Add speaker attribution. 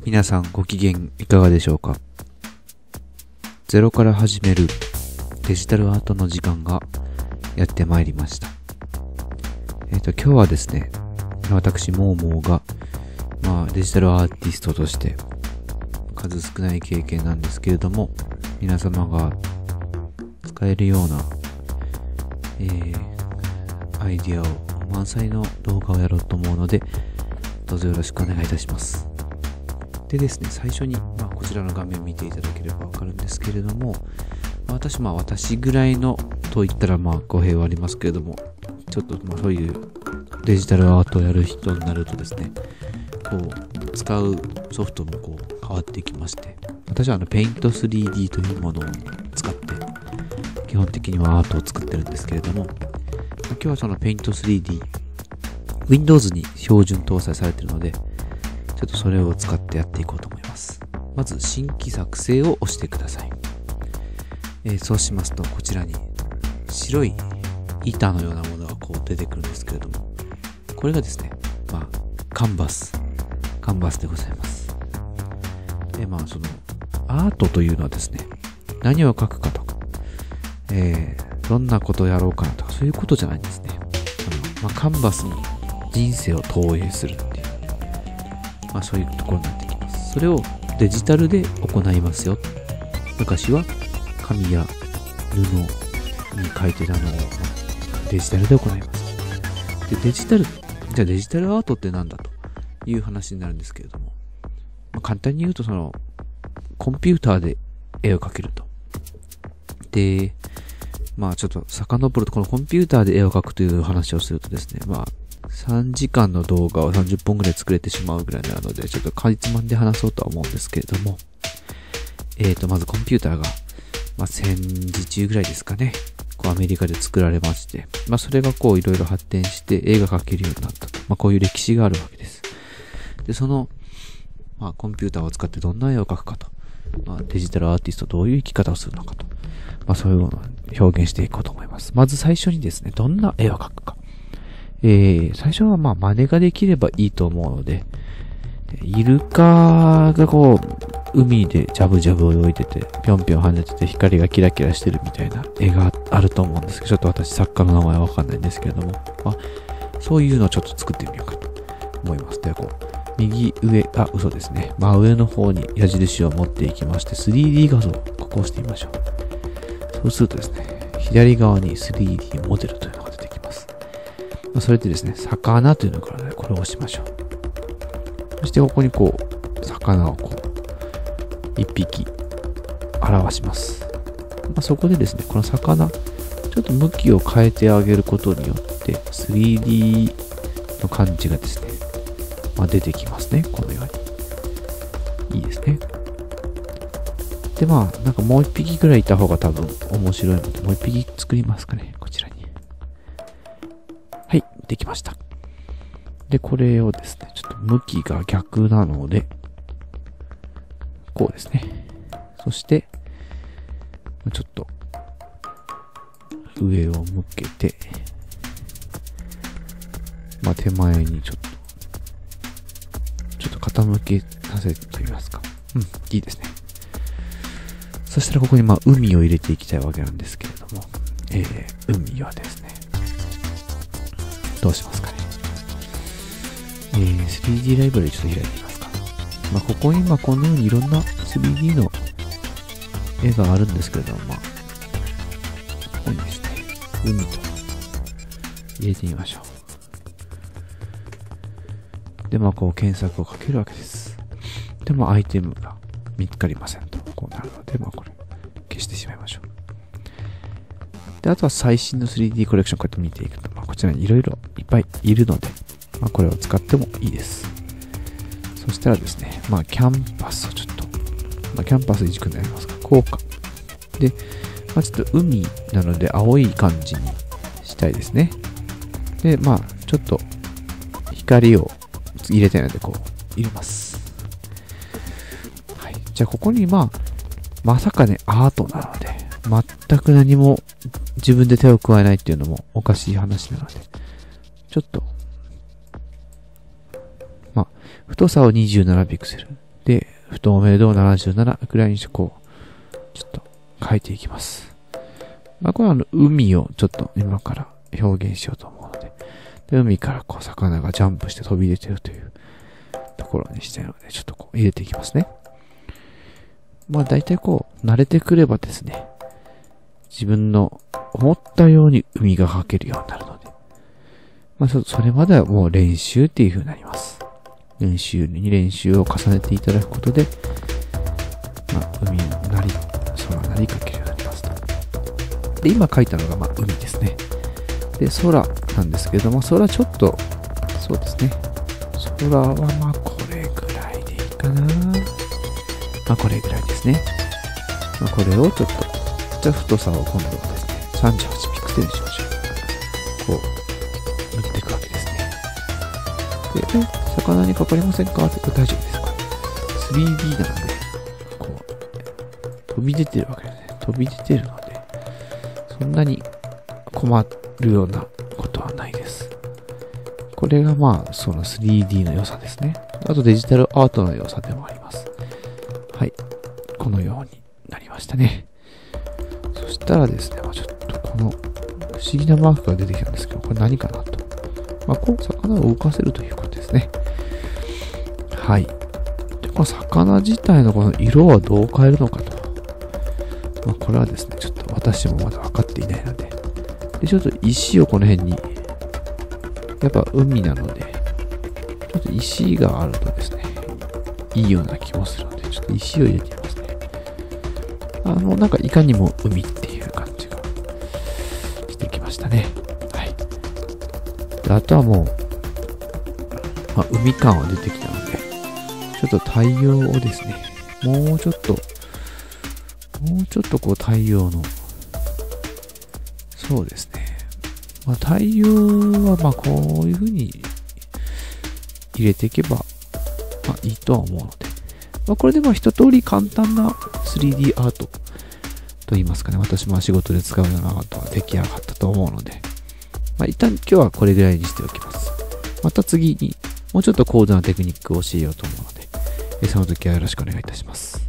Speaker 1: 皆さんご機嫌いかがでしょうか。ゼロから始めるデジタルアートの時間がやってまいりました。今日はですね、私モーモーがデジタルアーティストとして数少ない経験なんですけれども、皆様が使えるような、アイディアを満載の動画をやろうと思うので、どうぞよろしくお願いいたします。でですね、最初に、こちらの画面を見ていただければわかるんですけれども、私ぐらいのと言ったら語弊はありますけれども、ちょっとそういうデジタルアートをやる人になるとですね、使うソフトも変わってきまして、私はペイント 3D というものを使って基本的にはアートを作ってるんですけれども、今日はそのペイント 3D Windows に標準搭載されているので、ちょっとそれを使ってやっていこうと思います。まず新規作成を押してください。そうしますと、こちらに白い板のようなものが出てくるんですけれども、これがですね、カンバスでございます。で、そのアートというのはですね、何を描くかとか、どんなことをやろうかなとか、そういうことじゃないんですね。カンバスに人生を投影するっていう、そういうところになってきます。それをデジタルで行いますよ。昔は紙や布に書いてたのを、デジタルで行います。で、デジタルアートってなんだという話になるんですけれども、簡単に言うとコンピューターで絵を描けると。で、ちょっと遡ると、このコンピューターで絵を描くという話をするとですね、3時間の動画を30本ぐらい作れてしまうぐらいなので、ちょっとかいつまんで話そうとは思うんですけれども、まずコンピューターが、戦時中ぐらいですかね、アメリカで作られまして、それがいろいろ発展して絵が描けるようになったと。こういう歴史があるわけです。で、その、コンピューターを使ってどんな絵を描くかと。デジタルアーティストどういう生き方をするのかと。そういうのを表現していこうと思います。まず最初にですね、どんな絵を描くか。最初は真似ができればいいと思うので、イルカが海でジャブジャブ泳いでて、ぴょんぴょん跳ねてて光がキラキラしてるみたいな絵があると思うんですけど、ちょっと私作家の名前はわかんないんですけれども、そういうのをちょっと作ってみようかと思います。では右上、嘘ですね。真上の方に矢印を持っていきまして、3D 画像をここ押してみましょう。そうするとですね、左側に 3D モデルというのが出てきます。それでですね、魚というのからこれを押しましょう。そしてここに魚を一匹表します。そこでですね、この魚、ちょっと向きを変えてあげることによって、3D の感じがですね、出てきますね。このように。いいですね。で、もう一匹ぐらいいた方が多分面白いので、もう一匹作りますかね。こちらに。はい、できました。で、これをですね、ちょっと向きが逆なので、こうですね。そして、ちょっと、上を向けて、手前にちょっと傾けさせると言いますか。いいですね。そしたらここに海を入れていきたいわけなんですけれども、海はですね、どうしますかね。3D ライブラリちょっと開いてみますか。ここにこのようにいろんな 3D の絵があるんですけれども、ここにですね、海と入れてみましょう。で、検索をかけるわけです。で、アイテムが見つかりませんと。こうなるので、これ、消してしまいましょう。で、あとは最新の 3D コレクションをこうやって見ていくと、こちらにいろいろいっぱいいるので、これを使ってもいいです。そしたらですね、キャンパスをちょっと、キャンパス一くなりますか。こうか。で、ちょっと海なので青い感じにしたいですね。で、ちょっと光を入れたいので入れます。はい。じゃあここにまさかね、アートなので、全く何も自分で手を加えないっていうのもおかしい話なので、ちょっと、太さを27ピクセル。 で、不透明度を77くらいにしてこう、ちょっと変えていきます。まあ、これは海をちょっと今から表現しようと思うので、で海からこう魚がジャンプして飛び出てるというところにしたいので、ちょっとこう入れていきますね。まあ大体こう慣れてくればですね、自分の思ったように海が描けるようになるので、まあそれまではもう練習っていう風になります。練習に練習を重ねていただくことで、まあ海なり、空なり描けるようになりますと。で、今描いたのがまあ海ですね。で、空なんですけども、空ちょっと、そうですね。空はまあこれぐらいでいいかな。まあこれぐらいですね。まあこれをちょっと、じゃあ太さを今度はですね、38ピクセルにしましょう。こう、塗っていくわけですね。で、魚にかかりませんかって大丈夫ですか？ 3D なので、こう、飛び出てるわけですね。飛び出てるので、そんなに困るようなことはないです。これがまあ、その 3D の良さですね。あとデジタルアートの良さでもあります。はい。このようになりましたね。そしたらですね、まあ、ちょっとこの不思議なマークが出てきたんですけど、これ何かなと。まあ、こう、魚を動かせるということですね。はい。で、この魚自体のこの色はどう変えるのかと。まあ、これはですね、ちょっと私もまだ分かっていないので。で、ちょっと石をこの辺に、やっぱ海なので、ちょっと石があるとですね、いいような気もするので、ちょっと石を入れてみますね。なんかいかにも海っていう感じがしてきましたね。はい。で、あとはもう、まあ、海感は出てきたので、ちょっと太陽をですね、もうちょっとこう太陽の、そうですね。まあ、太陽はまあこういう風に入れていけば、まあいいとは思うので、まあこれでも一通り簡単な 3D アートと言いますかね、私も仕事で使うようなアートは出来上がったと思うので、まあ一旦今日はこれぐらいにしておきます。また次にもうちょっと高度なテクニックを教えようと思うので、その時はよろしくお願いいたします。